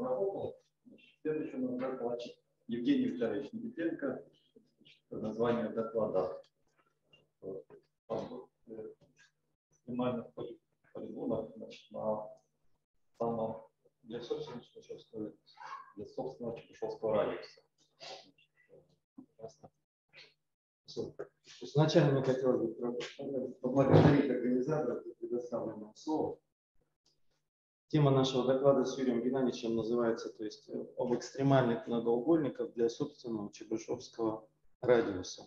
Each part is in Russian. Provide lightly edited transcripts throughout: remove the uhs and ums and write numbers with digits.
обработал. Следующий у нас доклад Евгений Витальевич Никитенко под названием доклада. Внимание в полигонах на самом для собственного Чебышевского радиуса. Сначала мне хотелось бы поблагодарить организаторов за предоставленное слово. Тема нашего доклада с Юрием Геннадьевичем называется, то есть, об экстремальных многоугольниках для собственного Чебышевского радиуса.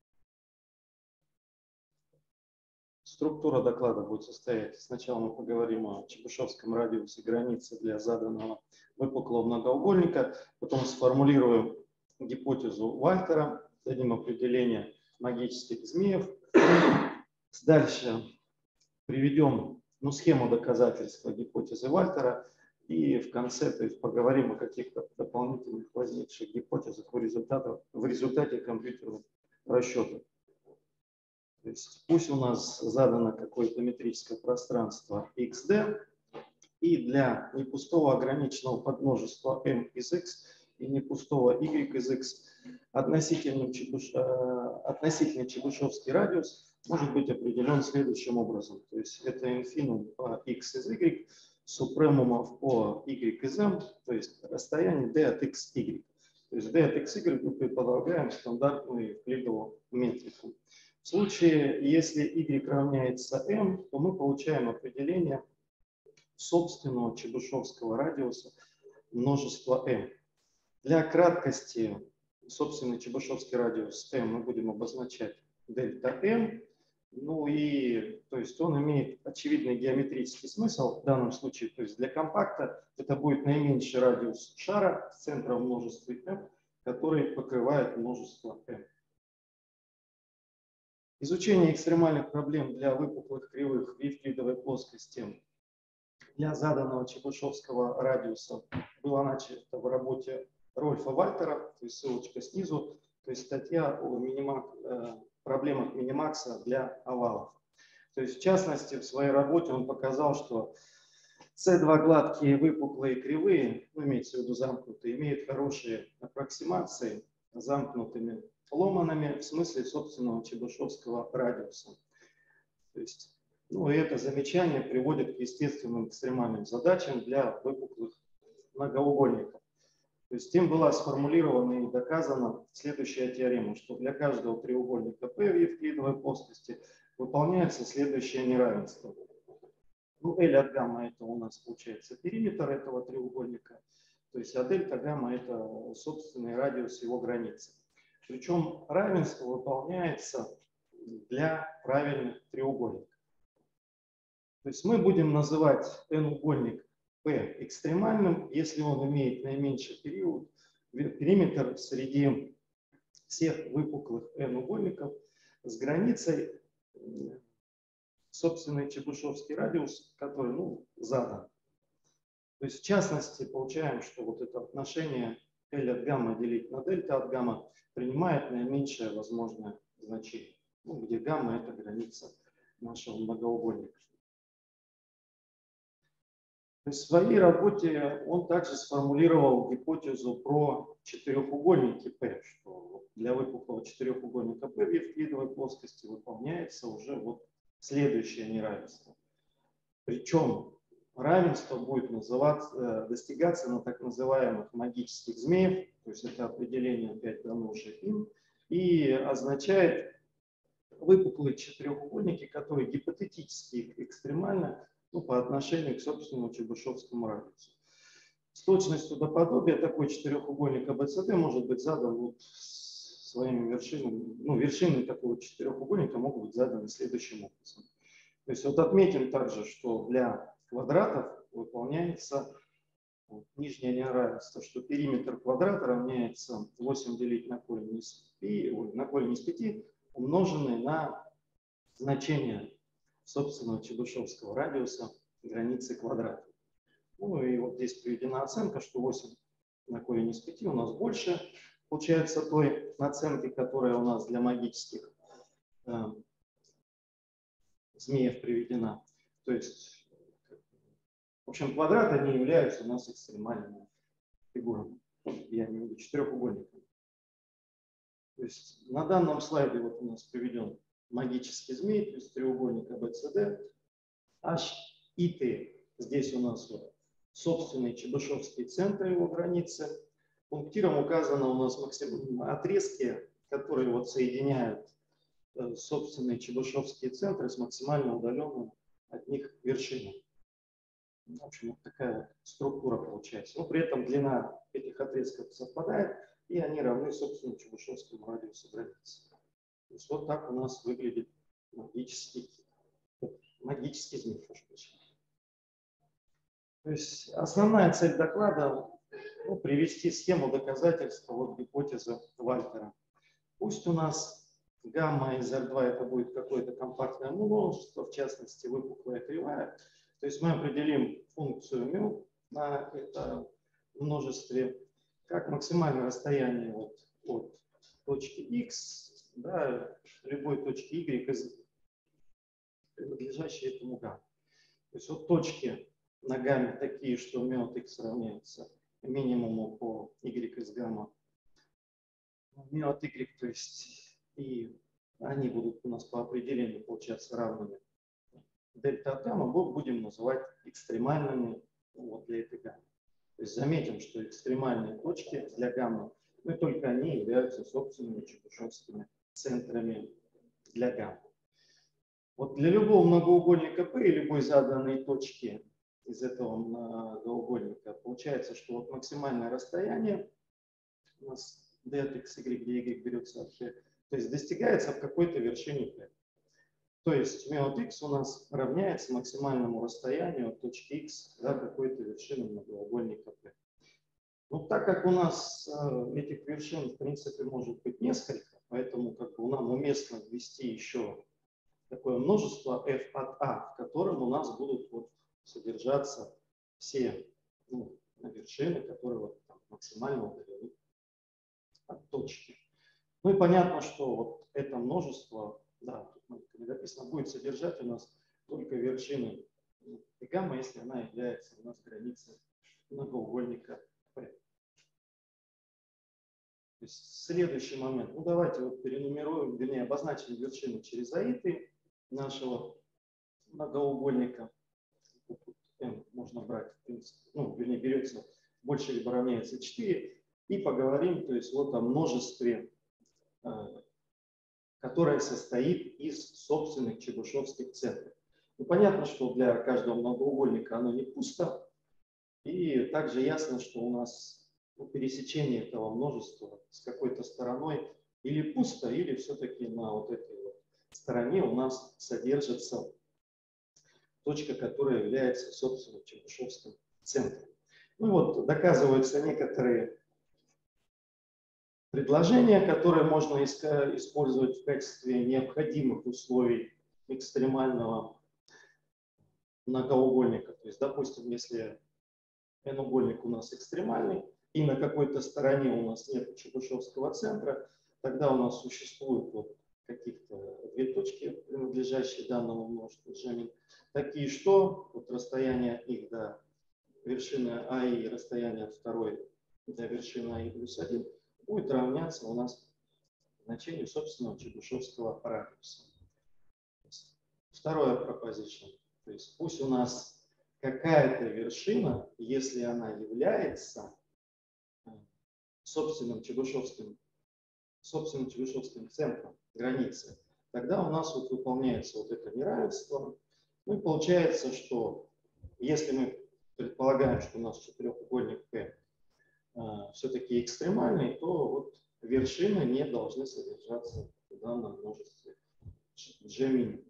Структура доклада будет состоять. Сначала мы поговорим о Чебышевском радиусе границы для заданного выпуклого многоугольника, потом сформулируем гипотезу Вальтера, дадим определение магических змеев. Дальше приведем схему доказательства гипотезы Вальтера и в конце, то есть, поговорим о каких-то дополнительных возникших гипотезах в результате компьютерных расчетов. То есть пусть у нас задано какое-то метрическое пространство xd, и для непустого ограниченного подмножества m из x и непустого y из x относительный Чебышевский радиус может быть определен следующим образом. То есть это инфинум по x из y, супремумов по y из m, то есть расстояние d от x, y. То есть d от x, y мы предполагаем стандартную евклидову метрику. В случае, если y равняется m, то мы получаем определение собственного Чебышевского радиуса множества m. Для краткости собственный Чебышевский радиус m мы будем обозначать дельта m. Ну и, то есть, он имеет очевидный геометрический смысл в данном случае. То есть для компакта это будет наименьший радиус шара с центром множества m, который покрывает множество m. Изучение экстремальных проблем для выпуклых кривых в евклидовой плоскости для заданного Чебышевского радиуса было начато в работе Рольфа Вальтера, то есть ссылочка снизу, то есть статья о проблемах минимакса для овалов. То есть в частности в своей работе он показал, что C2 гладкие выпуклые кривые, имеется в виду замкнутые, имеют хорошие аппроксимации замкнутыми ломанами в смысле собственного Чебышевского радиуса. То есть, и это замечание приводит к естественным экстремальным задачам для выпуклых многоугольников. То есть тем была сформулирована и доказана следующая теорема, что для каждого треугольника P в евклидовой плоскости выполняется следующее неравенство. L от гамма это у нас получается периметр этого треугольника, то есть а дельта гамма это собственный радиус его границы. Причем равенство выполняется для правильных треугольников. То есть мы будем называть n-угольник P экстремальным, если он имеет наименьший периметр среди всех выпуклых n-угольников с границей собственный Чебышевский радиус, который задан. То есть в частности получаем, что вот это отношение L от гамма делить на дельта от гамма принимает наименьшее возможное значение, где гамма это граница нашего многоугольника. В своей работе он также сформулировал гипотезу про четырехугольники P, что для выпуклого четырехугольника P в евклидовой плоскости выполняется уже следующее неравенство. Причем равенство будет достигаться на так называемых магических змеев, то есть это определение опять дано уже им, и означает выпуклые четырехугольники, которые гипотетически экстремально по отношению к собственному Чебышевскому радиусу. С точностью до подобия такой четырехугольник ABCD может быть задан своими вершинами. Вершины такого четырехугольника могут быть заданы следующим образом. То есть отметим также, что для квадратов выполняется нижнее неравенство, что периметр квадрата равняется 8 делить на корень из 5, умноженный на значение собственного Чебышевского радиуса границы квадрата. И вот здесь приведена оценка, что 8 на корень из 5 у нас больше получается той оценки, которая у нас для магических змеев приведена. То есть, в общем, квадраты не являются у нас экстремальными фигурам. Я имею в виду четырехугольникам. То есть на данном слайде вот у нас приведен магический змей, то есть треугольник ABCD, H и T. Здесь у нас вот собственные чебышевские центры, его границы. Пунктиром указаны у нас отрезки, которые вот соединяют собственные чебышевские центры с максимально удаленным от них вершиной. В общем, вот такая структура получается. Но при этом длина этих отрезков совпадает, и они равны собственному чебышевскому радиусу границы. То есть вот так у нас выглядит магический змей. То есть основная цель доклада привести схему доказательства вот гипотезы Вальтера. Пусть у нас гамма из R2 это будет какое-то компактное множество, в частности выпуклая кривая. То есть мы определим функцию μ на это множестве как максимальное расстояние от точки x до любой точки y, принадлежащей этому гамме. То есть вот точки на гамме такие, что μ от x равняется минимуму по y из гамма μ от y, то есть и они будут у нас по определению получаться равными дельта от гамма, мы будем называть экстремальными вот для этой гаммы. То есть заметим, что экстремальные точки для гаммы, но только они являются собственными чебышевскими центрами для гаммы. Вот для любого многоугольника P и любой заданной точки из этого многоугольника получается, что вот максимальное расстояние у нас d от x, y, где y берется от P, то есть достигается в какой-то вершине P. То есть μ от x у нас равняется максимальному расстоянию от точки x до какой-то вершины многоугольника P. Ну, так как у нас этих вершин, в принципе, может быть несколько, поэтому как бы нам уместно ввести еще такое множество f от a, в котором у нас будут вот содержаться все вершины, которые вот там максимально удалены от точки. Ну и понятно, что вот это множество, да, тут написано, будет содержать у нас только вершины гамма, если она является у нас границей многоугольника P. То есть следующий момент. Ну давайте вот перенумеруем, вернее обозначим вершины через аиты нашего многоугольника. M можно брать, в принципе, вернее берется больше либо равняется 4. И поговорим, то есть вот о множестве, которое состоит из собственных чебышевских центров. Ну, понятно, что для каждого многоугольника оно не пусто. И также ясно, что у нас пересечение этого множества с какой-то стороной или пусто, или все-таки на вот этой вот стороне у нас содержится точка, которая является собственным чебышевским центром. Ну вот доказываются некоторые предложения, которые можно использовать в качестве необходимых условий экстремального многоугольника. То есть, допустим, если n-угольник у нас экстремальный, и на какой-то стороне у нас нет чебышевского центра, тогда у нас существуют вот каких-то две точки, принадлежащие данному множеству Джемин, такие, что вот расстояние от них до вершины А и расстояние от второй до вершины А и плюс 1 будет равняться у нас значению собственного чебышевского радиуса. Второе пропозиция. То есть пусть у нас какая-то вершина, если она является собственным чебышевским центром границы, тогда у нас вот выполняется вот это неравенство. Ну и получается, что если мы предполагаем, что у нас четырехугольник P все-таки экстремальный, то вот вершины не должны содержаться в данном множестве G-min.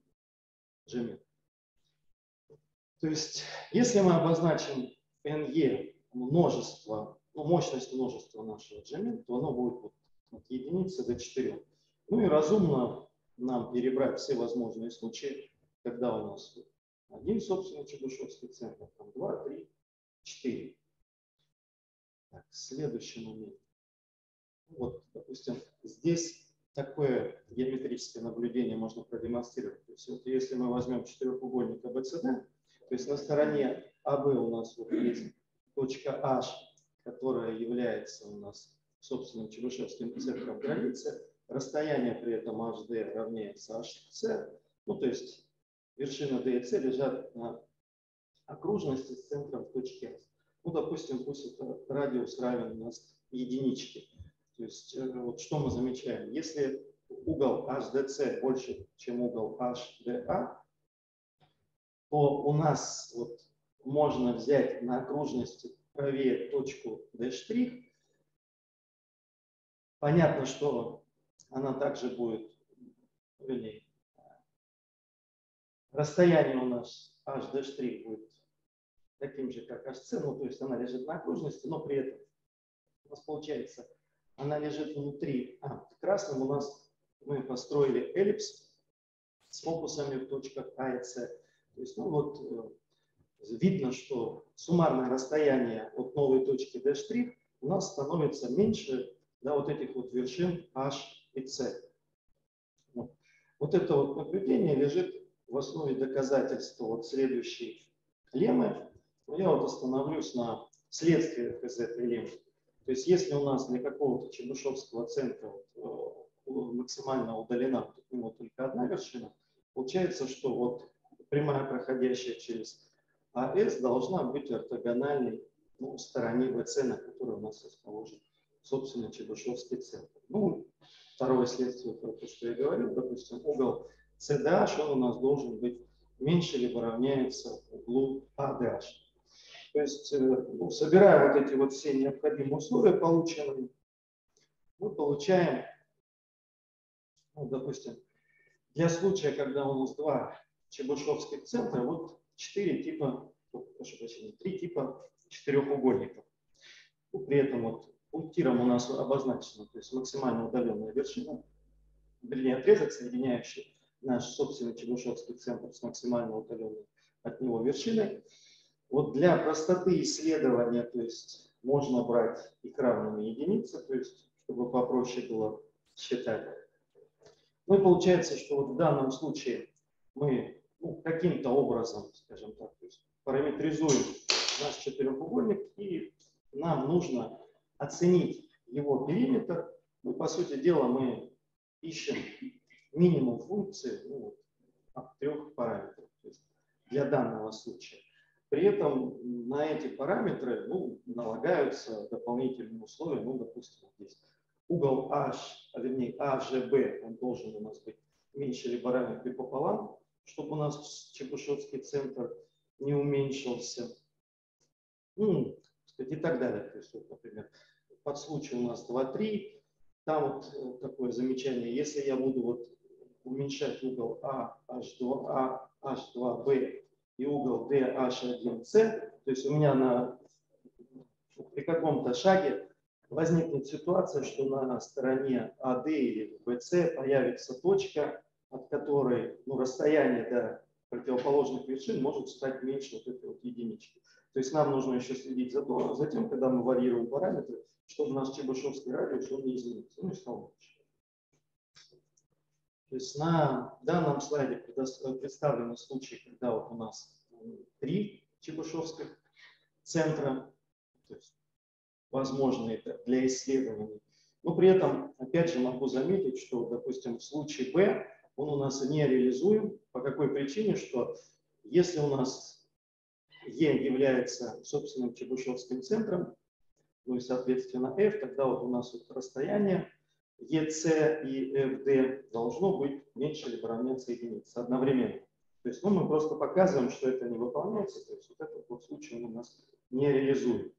То есть, если мы обозначим NE множество, мощность множества нашего G-min, то оно будет вот от единицы до 4. Ну и разумно нам перебрать все возможные случаи, когда у нас один собственный чебышевский центр, там 2, 3, 4. Так, следующий момент. Вот, допустим, здесь такое геометрическое наблюдение можно продемонстрировать. То есть, вот если мы возьмем четырехугольник ABCD, то есть на стороне АБ у нас вот есть точка H, которая является у нас собственным Чебышевским центром границы. Расстояние при этом HD равняется HC. Ну, то есть вершина D и C лежат на окружности с центром в точке S. Ну, допустим, пусть это радиус равен у нас единичке. То есть вот что мы замечаем? Если угол HDC больше, чем угол HDA, то у нас вот можно взять на окружности правее точку D'. Понятно, что она также будет, вернее, расстояние у нас HD' будет таким же, как HC, ну, то есть она лежит на окружности, но при этом у нас получается, она лежит внутри. Красным у нас мы построили эллипс с фокусами в точках А и С. То есть, ну вот, видно, что суммарное расстояние от новой точки D' у нас становится меньше, да, вот этих вот вершин H и C. Вот это вот наблюдение лежит в основе доказательства вот следующей леммы. Я вот остановлюсь на следствиях из этой леммы. То есть если у нас для какого-то Чебышевского центра максимально удалена от него только одна вершина, получается, что вот прямая, проходящая через АС, должна быть ортогональной, ну, стороне ВС, на которой у нас расположен собственно Чебышевский центр. Ну, второе следствие, то, что я говорил, допустим, угол CDH, он у нас должен быть меньше либо равняется углу ADH. То есть, ну, собирая вот эти вот все необходимые условия полученные, мы получаем, ну, допустим, для случая, когда у нас два Чебышевских центра, вот 4 типа, прошу прощения, 3 типа четырехугольников. При этом вот пунктиром у нас обозначена, то есть максимально удаленная вершина, вернее отрезок, соединяющий наш собственный Чебышевский центр с максимально удаленной от него вершиной. Вот для простоты исследования, то есть можно брать их равными единице, то есть чтобы попроще было считать. Ну и получается, что вот в данном случае мы, ну, каким-то образом, скажем так, то есть параметризуем наш четырехугольник, и нам нужно оценить его периметр. Ну, по сути дела, мы ищем минимум функции, ну, от 3 параметров, то есть для данного случая. При этом на эти параметры, ну, налагаются дополнительные условия, ну, допустим, здесь угол H, вернее AGB, он должен у нас быть меньше либо равен 3 пополам, чтобы у нас Чебышевский центр не уменьшился. Ну, и так далее. То есть, вот, например, под случай у нас 2,3, там вот такое замечание, если я буду вот уменьшать угол А, H2A, H2B и угол D, H1C, то есть у меня при каком-то шаге возникнет ситуация, что на стороне AD или BC появится точка, от которой, ну, расстояние до противоположных вершин может стать меньше вот этой вот единички. То есть нам нужно еще следить за тем, когда мы варьируем параметры, чтобы наш Чебышевский радиус он не изменился, ну и стал меньше. То есть на данном слайде представлены случаи, когда вот у нас 3 Чебышевских центра, то есть возможные для исследований. Но при этом, опять же, могу заметить, что, допустим, в случае B он у нас не реализуем. По какой причине? Что если у нас E является собственным Чебышевским центром, ну и, соответственно, F, тогда вот у нас вот расстояние EC и FD должно быть меньше либо равняться единице одновременно. То есть, ну, мы просто показываем, что это не выполняется, то есть вот этот вот случай он у нас не реализуем.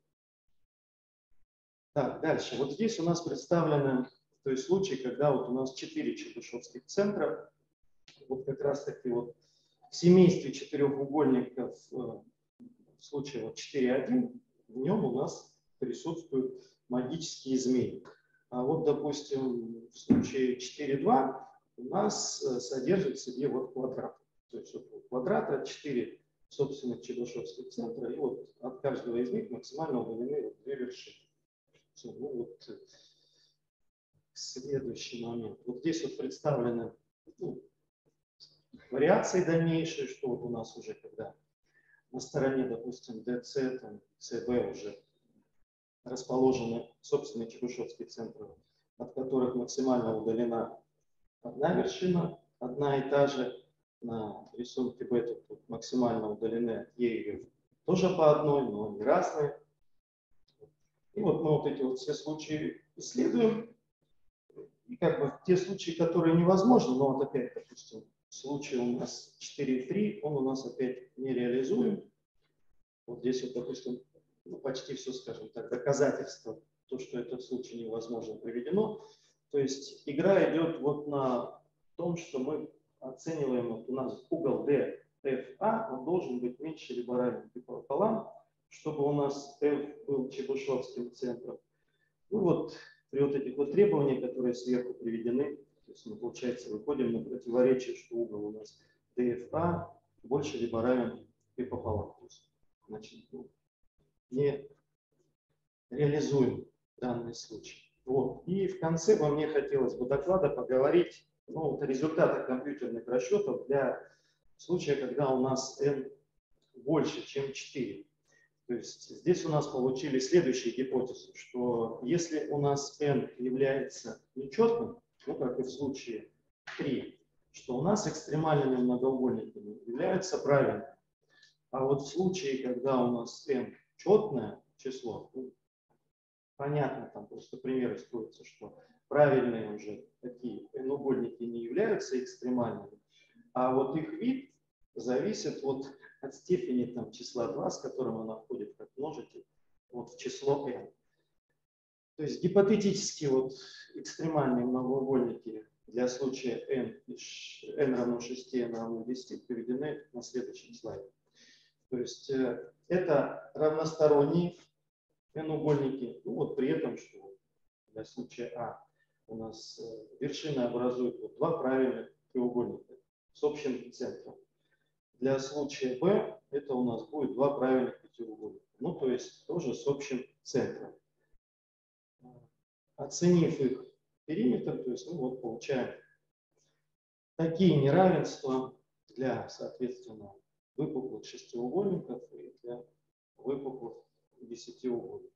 Так, дальше. Вот здесь у нас представлены, то есть случай, когда вот у нас 4 Чебышевских центра, вот как раз таки вот в семействе четырехугольников, в случае вот 4,1, в нем у нас присутствуют магические змеи. А вот, допустим, в случае 4,2 у нас содержит в себе вот квадрат. То есть вот у квадрата 4 собственных Чебышевских центра, и вот от каждого из них максимально удалены вот 2 вершины. Ну, вот следующий момент. Вот здесь вот представлены, ну, вариации дальнейшие, что вот у нас уже когда на стороне, допустим, DC, там, CB уже расположены собственные чебушевские центры, от которых максимально удалена одна вершина, одна и та же. На рисунке Б тут максимально удалены от Е и F тоже по одной, но они разные. И вот мы вот эти вот все случаи исследуем. И как бы те случаи, которые невозможны, но вот опять, допустим, случай у нас 4,3, он у нас опять не реализуем. Вот здесь вот, допустим, ну, почти все, скажем так, доказательство, то, что этот случай невозможно, приведено. То есть игра идет вот на том, что мы оцениваем, вот у нас угол DFA, он должен быть меньше либо равен пополам, чтобы у нас F был чебушевским центром. Ну вот при вот этих вот требованиях, которые сверху приведены, то есть мы, получается, выходим на противоречие, что угол у нас DFA больше либо равен p пополам. Значит, ну, не реализуем данный случай. Вот. И в конце бы мне хотелось бы доклада поговорить вот, о результатах компьютерных расчетов для случая, когда у нас n больше, чем 4. То есть здесь у нас получили следующую гипотезу, что если у нас n является нечетным, ну как и в случае 3, что у нас экстремальными многоугольниками являются правильными. А вот в случае, когда у нас n четное число, ну, понятно, там просто пример используется, что правильные уже такие n-угольники не являются экстремальными, а вот их вид зависит от степени там, числа 2, с которым она входит как множитель, вот в число n. То есть гипотетически вот экстремальные многоугольники для случая n равно 6, n равно 10 приведены на следующем слайде. То есть это равносторонние n-угольники, ну вот при этом, что для случая А у нас вершины образуют вот два правильных треугольника с общим центром. Для случая Б это у нас будет два правильных пятиугольника, ну то есть тоже с общим центром. Оценив их периметр, то есть мы вот получаем такие неравенства для, соответственно, выпуклых шестиугольников и для выпуклых десятиугольников.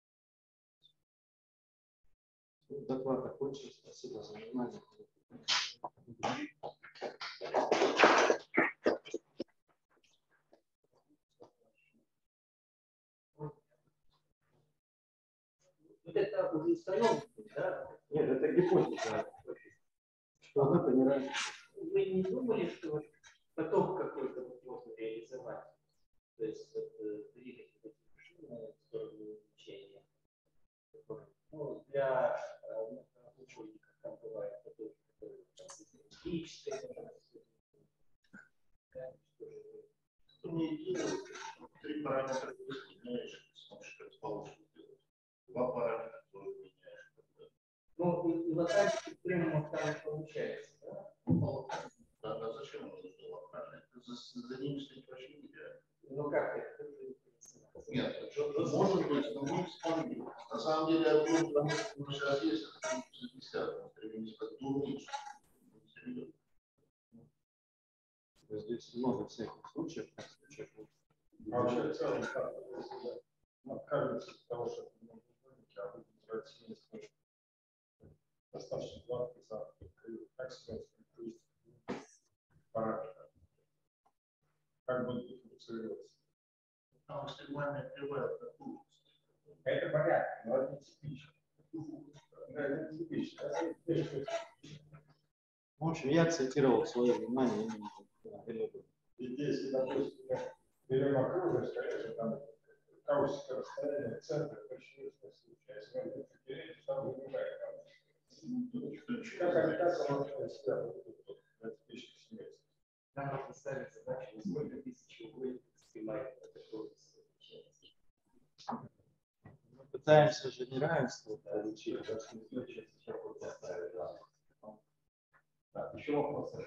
Доклад окончен. Спасибо за внимание. Это уже установлено, да? Нет, это гипотеза. Что это не равен. Вы не думали, что поток какой-то можно реализовать? То есть двигать эти машины в сторону учения. Ну, для учебников там бывает потоки, которые электрическое. Не делают, три параметра меняешь, смотришь, как получится. Два параметра тоже меняешь. Ну, и локальных экстремумов там не получается, да? Да, зачем он нужен локально? За ним стоит вообще нереально. Ну как это? Нет, может быть, но мы вспомним. На самом деле, одно, потому что у нас сейчас есть 60, мы стремимся как-то уменьшить. Здесь много всяких случаев. А вообще в целом как? Если откажется от того, что это нужно, а вы называете смысл достаточно гладкий за как сказать, параметр. Как будет функционировать? Там экстремальная кривая такую. Это понятно, но это не типично. Это не типично. В общем, я акцентировал свое внимание именно на периоду. Ведь если, допустим, берем окружность, конечно, там каусика расстояние центра, это очень интересный случай. А если мы это перейдем, то там выражаем. Как он вообще себя в типичных семействах? Нам нужно ставить задачу, сколько тысяч углов снимает это. Мы пытаемся же неравенство получить. Так, еще вопросы?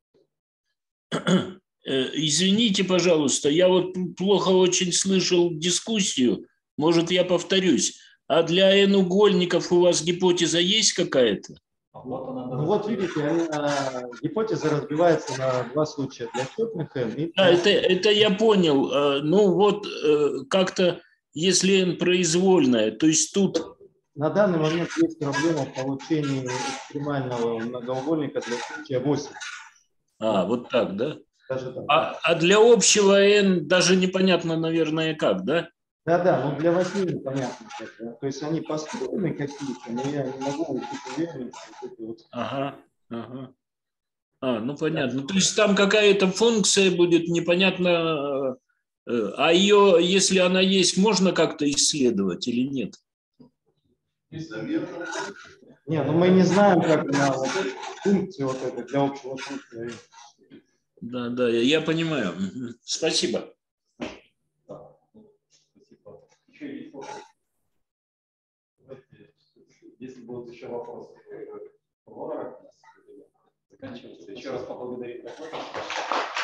Извините, пожалуйста, я вот плохо очень слышал дискуссию. Может, я повторюсь. А для n-угольников у вас гипотеза есть какая-то? Ну вот видите, гипотеза разбивается на два случая. Для четных n и Да, это я понял. Ну вот как-то если n произвольная, то есть тут... На данный момент есть проблема в получении экстремального многоугольника для случая 8. Вот так, да? Даже так. А для общего n даже непонятно, наверное, как, да? Да, но для 8 непонятно. Да. То есть они построены какие-то, но я не могу быть уверен, что это вот... Ага. Ну понятно. То есть там какая-то функция будет, непонятно, а ее, если она есть, можно как-то исследовать или нет? Не, ну мы не знаем, как на функции вот этой для общего случая. Да, я понимаю. Спасибо. Спасибо. Еще есть вопросы? Если будут еще вопросы, заканчивается. Еще раз поблагодарить.